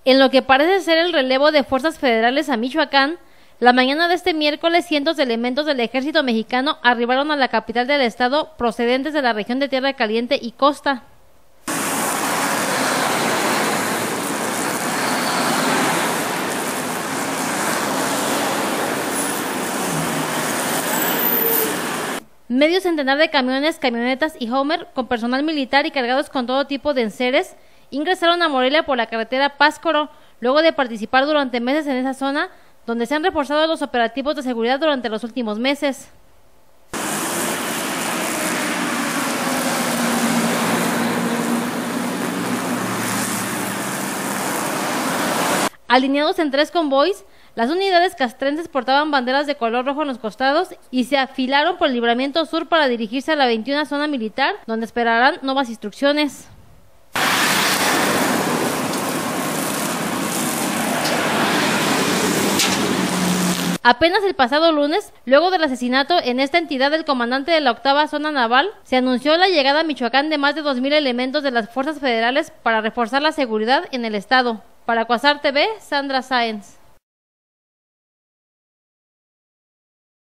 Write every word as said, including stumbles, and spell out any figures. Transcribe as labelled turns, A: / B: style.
A: En lo que parece ser el relevo de fuerzas federales a Michoacán, la mañana de este miércoles cientos de elementos del ejército mexicano arribaron a la capital del estado procedentes de la región de Tierra Caliente y Costa. Medio centenar de camiones, camionetas y Homer con personal militar y cargados con todo tipo de enseres ingresaron a Morelia por la carretera Pátzcuaro, luego de participar durante meses en esa zona, donde se han reforzado los operativos de seguridad durante los últimos meses. Alineados en tres convoys, las unidades castrenses portaban banderas de color rojo en los costados y se afilaron por el libramiento sur para dirigirse a la veintiuna zona militar, donde esperarán nuevas instrucciones. Apenas el pasado lunes, luego del asesinato en esta entidad del comandante de la octava zona naval, se anunció la llegada a Michoacán de más de dos mil elementos de las fuerzas federales para reforzar la seguridad en el estado. Para Quasar T V, Sandra Sáenz.